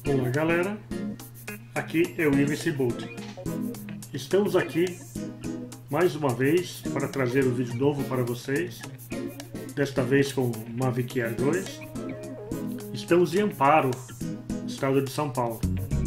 Olá galera, aqui é o Ives Bolt. Estamos aqui mais uma vez para trazer um vídeo novo para vocês, desta vez com o Mavic Air 2. Estamos em Amparo, estado de São Paulo.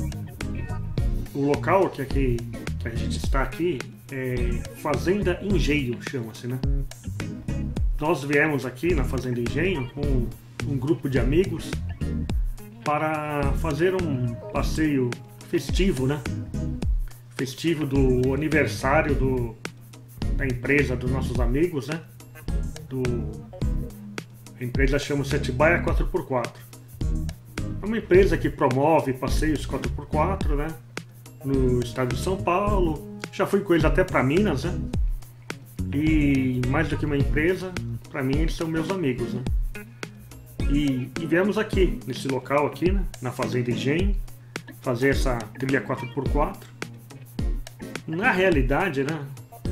O local que a gente está aqui é Fazenda Engenho, chama-se, né? Nós viemos aqui na Fazenda Engenho com um grupo de amigos para fazer um passeio festivo, né? Festivo do aniversário da empresa dos nossos amigos, né? A empresa chama-se Atibaia 4x4. É uma empresa que promove passeios 4x4, né? No estado de São Paulo. Já fui com eles até para Minas, né? E mais do que uma empresa, para mim eles são meus amigos, né? E viemos aqui, nesse local aqui, né? Na Fazenda Engenho, fazer essa trilha 4x4. Na realidade, né?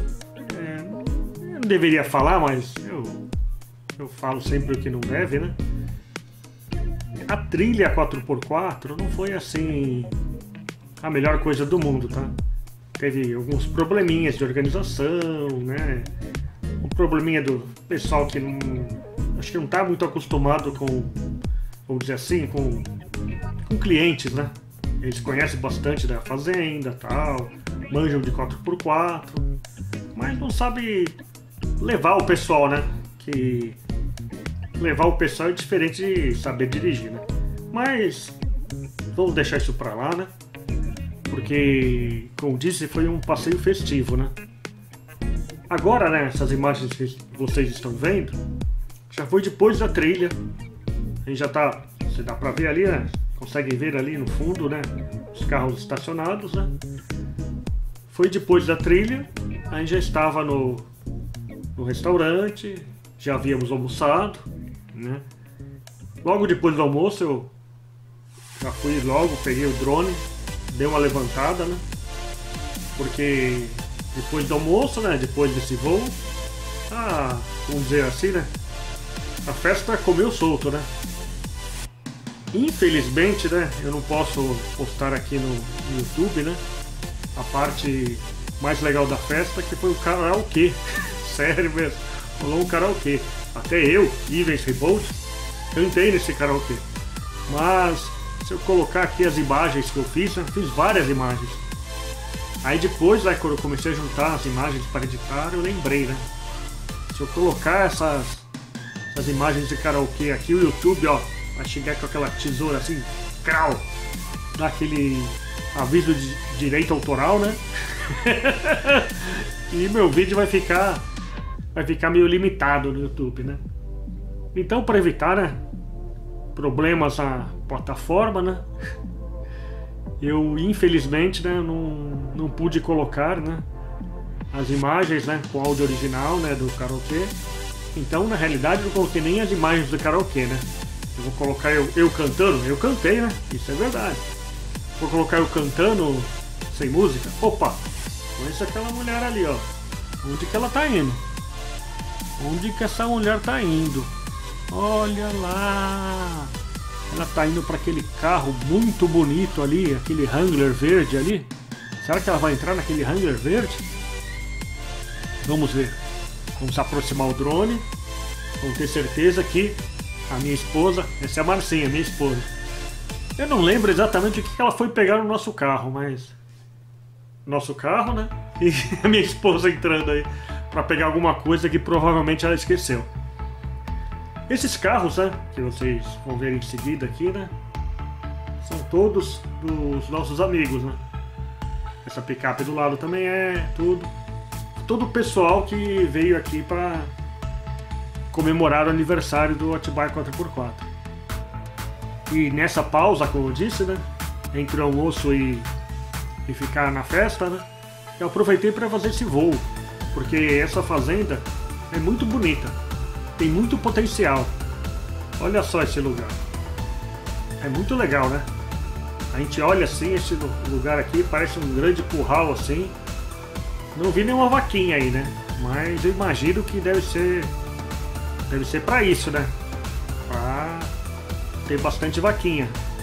Eu não deveria falar, mas eu falo sempre o que não deve, né? A trilha 4x4 não foi assim a melhor coisa do mundo, tá? Teve alguns probleminhas de organização, né? Um probleminha do pessoal que acho que não está muito acostumado com, vamos dizer assim, com clientes, né? Eles conhecem bastante da fazenda, tal, manjam de 4x4, mas não sabe levar o pessoal, né? Que levar o pessoal é diferente de saber dirigir, né? Mas vamos deixar isso pra lá, né? Porque, como disse, foi um passeio festivo, né? Agora, né, essas imagens que vocês estão vendo, já foi depois da trilha. A gente já tá, você dá pra ver ali, né? Conseguem ver ali no fundo, né? Os carros estacionados, né? Foi depois da trilha, a gente já estava no restaurante, já havíamos almoçado, né? Logo depois do almoço eu já fui logo, peguei o drone, dei uma levantada, né? Porque depois do almoço, né? Depois desse voo, vamos dizer assim, né? A festa comeu solto, né? Infelizmente, né? Eu não posso postar aqui no YouTube, né? A parte mais legal da festa, que foi o karaokê. Sério mesmo, rolou um karaokê. Até eu, Ives Bolt, cantei nesse karaokê. Mas se eu colocar aqui as imagens que eu fiz, né? Fiz várias imagens. Aí depois, né, quando eu comecei a juntar as imagens para editar, eu lembrei, né? Se eu colocar essas imagens de karaokê aqui, o YouTube, ó, vai chegar com aquela tesoura assim, crau, dá aquele aviso de direito autoral, né? E meu vídeo vai ficar meio limitado no YouTube, né? Então, para evitar, né, problemas na plataforma, né, eu infelizmente, né, não pude colocar, né, as imagens, né, com áudio original, né, do karaokê. Então, na realidade, eu não coloquei nem as imagens do karaokê, né? Eu vou colocar eu cantando. Eu cantei, né? Isso é verdade. Vou colocar eu cantando sem música. Opa! Conheço aquela mulher ali, ó. Onde que ela tá indo? Onde que essa mulher tá indo? Olha lá! Ela tá indo para aquele carro muito bonito ali, aquele Wrangler verde ali. Será que ela vai entrar naquele Wrangler verde? Vamos ver. Vamos aproximar o drone. Vamos ter certeza que a minha esposa, essa é a Marcinha, minha esposa. Eu não lembro exatamente o que ela foi pegar no nosso carro, mas nosso carro, né? E a minha esposa entrando aí para pegar alguma coisa que provavelmente ela esqueceu. Esses carros, né, que vocês vão ver em seguida aqui, né, são todos dos nossos amigos, né? Essa picape do lado também é todo o pessoal que veio aqui para comemorar o aniversário do Atibaia 4x4. E nessa pausa, como eu disse, né, entre o almoço e ficar na festa, né, eu aproveitei para fazer esse voo, porque essa fazenda é muito bonita, tem muito potencial. Olha só esse lugar, é muito legal, né? A gente olha assim, esse lugar aqui parece um grande curral assim. Não vi nenhuma vaquinha aí, né? Mas eu imagino que deve ser para isso, né? Pra ter bastante vaquinha.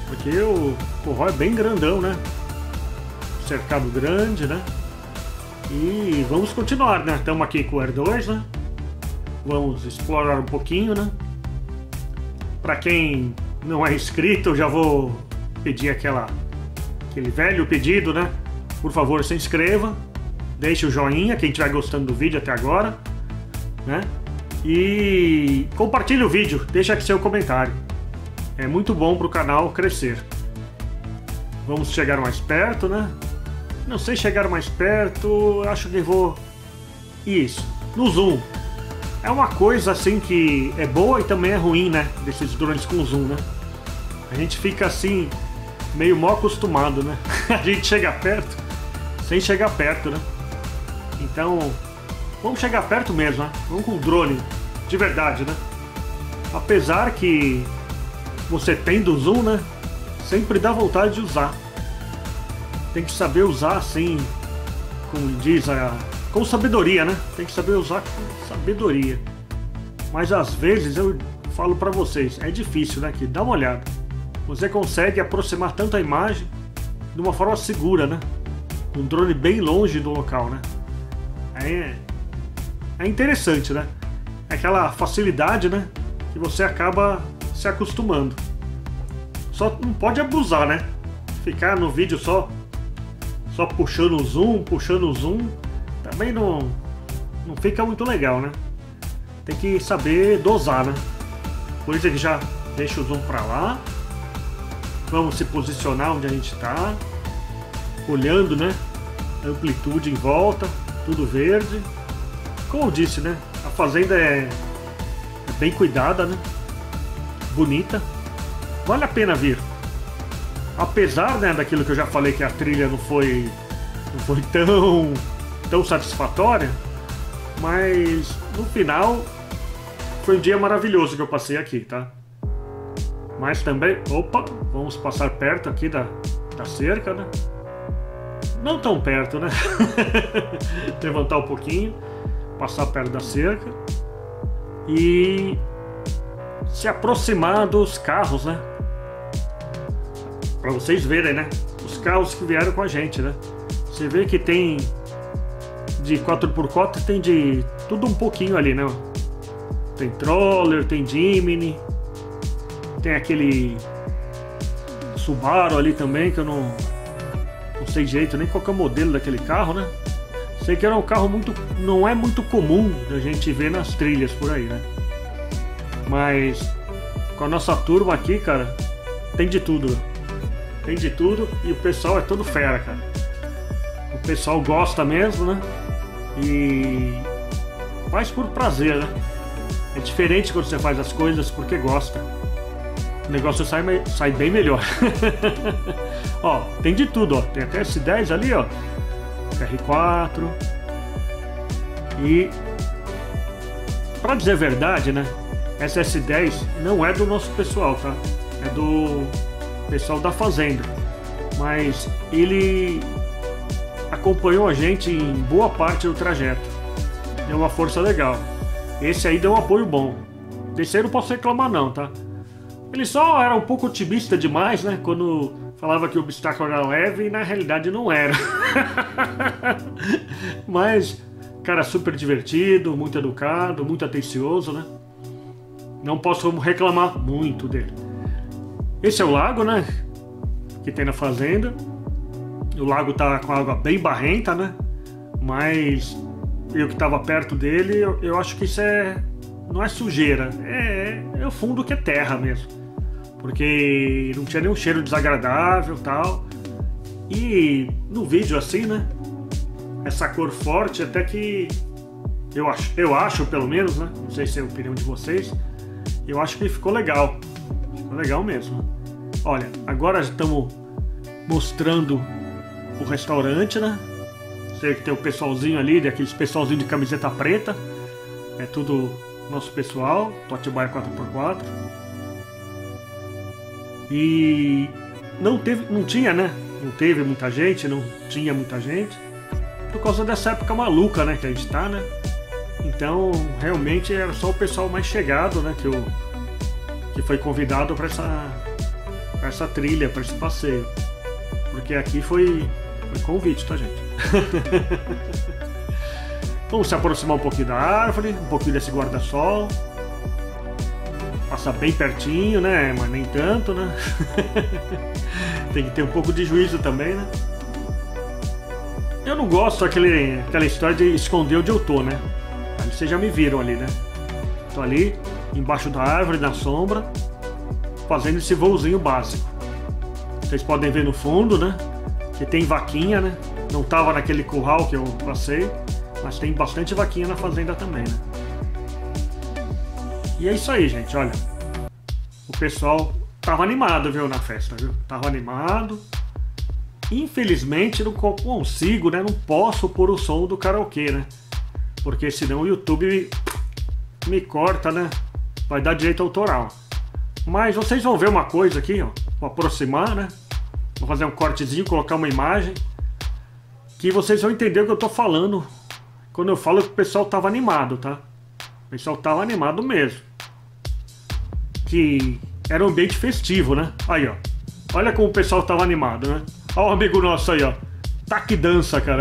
Porque o forró é bem grandão, né? Cercado grande, né? E vamos continuar, né? Estamos aqui com o R2, né? Vamos explorar um pouquinho, né? Para quem não é inscrito, eu já vou pedir aquele velho pedido, né? Por favor, se inscreva, deixe o joinha, quem estiver gostando do vídeo até agora, né? E compartilhe o vídeo, deixa aqui seu comentário. É muito bom para o canal crescer. Vamos chegar mais perto, né? Não sei chegar mais perto, acho que vou... Isso, no zoom. É uma coisa assim que é boa e também é ruim, né? Desses drones com zoom, né? A gente fica assim, meio mal acostumado, né? A gente chega perto, sem chegar perto, né? Então, vamos chegar perto mesmo, né? Vamos com o drone, de verdade, né? Apesar que você tendo o zoom, né? Sempre dá vontade de usar. Tem que saber usar assim, como diz, com sabedoria, né? Tem que saber usar com sabedoria. Mas às vezes eu falo pra vocês, é difícil, né? Que dá uma olhada. Você consegue aproximar tanto a imagem de uma forma segura, né? Com um drone bem longe do local, né? É interessante, né? É aquela facilidade, né? Que você acaba se acostumando. Só não pode abusar, né? Ficar no vídeo só puxando o zoom, também não fica muito legal, né? Tem que saber dosar, né? Por isso que já deixa o zoom pra lá. Vamos se posicionar onde a gente tá, olhando, né? A amplitude em volta, tudo verde. Como eu disse, né? A fazenda é bem cuidada, né? Bonita. Vale a pena vir. Apesar, né, daquilo que eu já falei, que a trilha não foi tão satisfatória, mas no final foi um dia maravilhoso que eu passei aqui, tá? Mas também, opa, vamos passar perto aqui da cerca, né? Não tão perto, né? Levantar um pouquinho, passar perto da cerca e se aproximar dos carros, né? Pra vocês verem, né? Os carros que vieram com a gente, né? Você vê que tem de 4x4, tem de tudo um pouquinho ali, né? Tem Troller, tem Jimny, tem aquele Subaru ali também, que eu não sei direito nem qual que é o modelo daquele carro, né? Sei que era um carro não é muito comum da gente ver nas trilhas por aí, né? Mas com a nossa turma aqui, cara, tem de tudo, né? Tem de tudo e o pessoal é todo fera, cara. O pessoal gosta mesmo, né? E faz por prazer, né? É diferente quando você faz as coisas porque gosta. O negócio sai bem melhor. Ó, tem de tudo, ó. Tem até S10 ali, ó. R4. E pra dizer a verdade, né? Essa S10 não é do nosso pessoal, tá? É do pessoal da fazenda, mas ele acompanhou a gente em boa parte do trajeto, deu uma força legal. Esse aí deu um apoio bom. Desse aí não posso reclamar não, tá? Ele só era um pouco otimista demais, né? Quando falava que o obstáculo era leve e na realidade não era. Mas, cara, super divertido, muito educado, muito atencioso, né? Não posso reclamar muito dele. Esse é o lago, né? Que tem na fazenda. O lago tá com água bem barrenta, né? Mas eu que tava perto dele, eu acho que isso não é sujeira. É o fundo que é terra mesmo. Porque não tinha nenhum cheiro desagradável e tal. E no vídeo assim, né? Essa cor forte até que eu acho pelo menos, né? Não sei se é a opinião de vocês. Eu acho que ficou legal. Ficou legal mesmo. Olha, agora estamos mostrando o restaurante, né? Sei que tem o pessoalzinho ali, aqueles pessoalzinho de camiseta preta. É tudo nosso pessoal, Totibaia 4x4. E não tinha, né? Não teve muita gente, não tinha muita gente. Por causa dessa época maluca, né? Que a gente tá, né? Então, realmente era só o pessoal mais chegado, né? Que foi convidado para essa trilha, para esse passeio. Porque aqui foi convite, tá, gente? Vamos se aproximar um pouquinho da árvore, um pouquinho desse guarda-sol. Passar bem pertinho, né? Mas nem tanto, né? Tem que ter um pouco de juízo também, né? Eu não gosto daquela história de esconder onde eu tô, né? Aí vocês já me viram ali, né? Tô ali, embaixo da árvore, na sombra, fazendo esse voozinho básico. Vocês podem ver no fundo, né? Que tem vaquinha, né? Não tava naquele curral que eu passei, mas tem bastante vaquinha na fazenda também, né? E é isso aí, gente, olha. O pessoal tava animado, viu, na festa, viu? Tava animado. Infelizmente não consigo, né? Não posso pôr o som do karaokê, né? Porque senão o YouTube me corta, né? Vai dar direito autoral. Mas vocês vão ver uma coisa aqui, ó. Vou aproximar, né? Vou fazer um cortezinho, colocar uma imagem. Que vocês vão entender o que eu tô falando. Quando eu falo que o pessoal tava animado, tá? O pessoal tava animado mesmo. Que era um ambiente festivo, né? Aí, ó. Olha como o pessoal tava animado, né? Olha o amigo nosso aí, ó. Tá que dança, cara.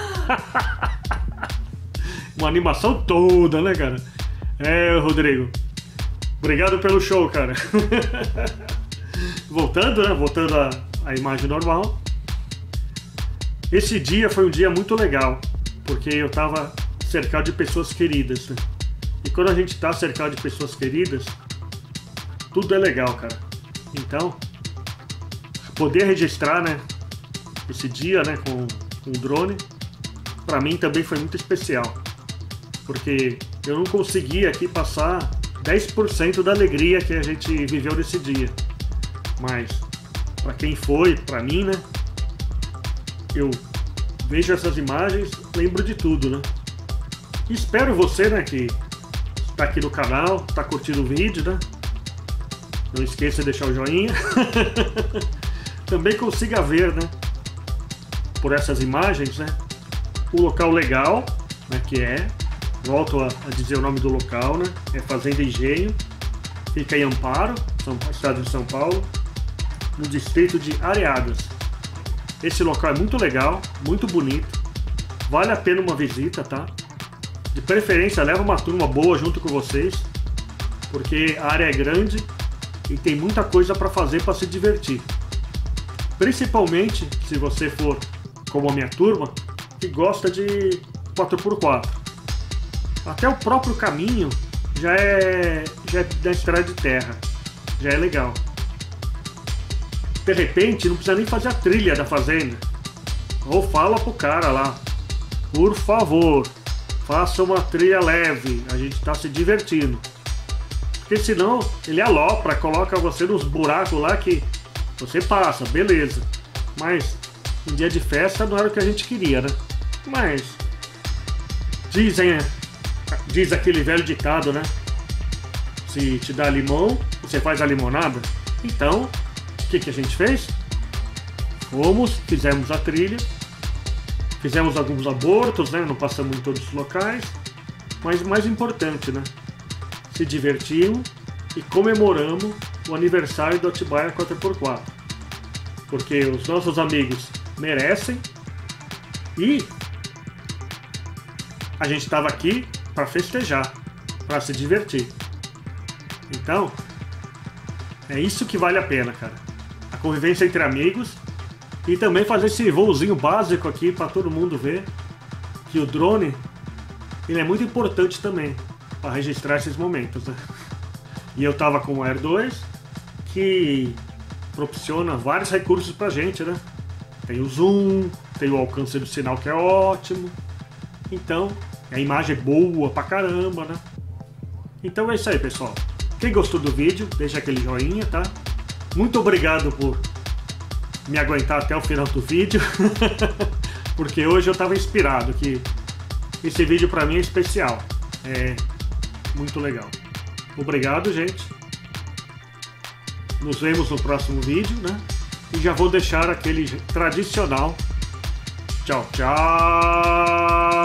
Uma animação toda, né, cara? É, Rodrigo. Obrigado pelo show, cara. Voltando, né? Voltando à imagem normal. Esse dia foi um dia muito legal. Porque eu tava cercado de pessoas queridas, né? E quando a gente tá cercado de pessoas queridas, tudo é legal, cara. Então, poder registrar, né? Esse dia, né, com o drone, pra mim também foi muito especial. Porque eu não consegui aqui passar 10% da alegria que a gente viveu nesse dia. Mas, pra quem foi, pra mim, né, eu vejo essas imagens, lembro de tudo, né. E espero você, né, que tá aqui no canal, tá curtindo o vídeo, né. Não esqueça de deixar o joinha. Também consiga ver, né, por essas imagens, né, o local legal, né, que é, volto a dizer o nome do local, né, é Fazenda Engenho, fica em Amparo, estado de São Paulo, no distrito de Areadas. Esse local é muito legal, muito bonito, vale a pena uma visita, tá? De preferência, leva uma turma boa junto com vocês, porque a área é grande e tem muita coisa para fazer para se divertir. Principalmente se você for como a minha turma, que gosta de 4x4. Até o próprio caminho já é da estrada de terra, já é legal. De repente, não precisa nem fazer a trilha da fazenda. Ou fala pro cara lá, por favor, faça uma trilha leve, a gente está se divertindo. Porque senão ele alopra, coloca você nos buracos lá que você passa, beleza. Mas em dia de festa não era o que a gente queria, né? Mas diz aquele velho ditado, né? Se te dá limão, você faz a limonada. Então, o que a gente fez? Fizemos a trilha, fizemos alguns abortos, né? Não passamos em todos os locais, mas o mais importante, né? Se divertimos e comemoramos o aniversário do Atibaia 4x4. Porque os nossos amigos merecem e a gente estava aqui para festejar, para se divertir. Então, é isso que vale a pena, cara. A convivência entre amigos e também fazer esse voozinho básico aqui para todo mundo ver que o drone ele é muito importante também para registrar esses momentos, né? E eu tava com o Air 2 que proporciona vários recursos pra gente, né? Tem o zoom, tem o alcance do sinal que é ótimo. Então, a imagem é boa pra caramba, né? Então é isso aí, pessoal. Quem gostou do vídeo, deixa aquele joinha, tá? Muito obrigado por me aguentar até o final do vídeo. Porque hoje eu tava inspirado, que esse vídeo pra mim é especial. É muito legal. Obrigado, gente. Nos vemos no próximo vídeo, né? E já vou deixar aquele tradicional. Tchau, tchau!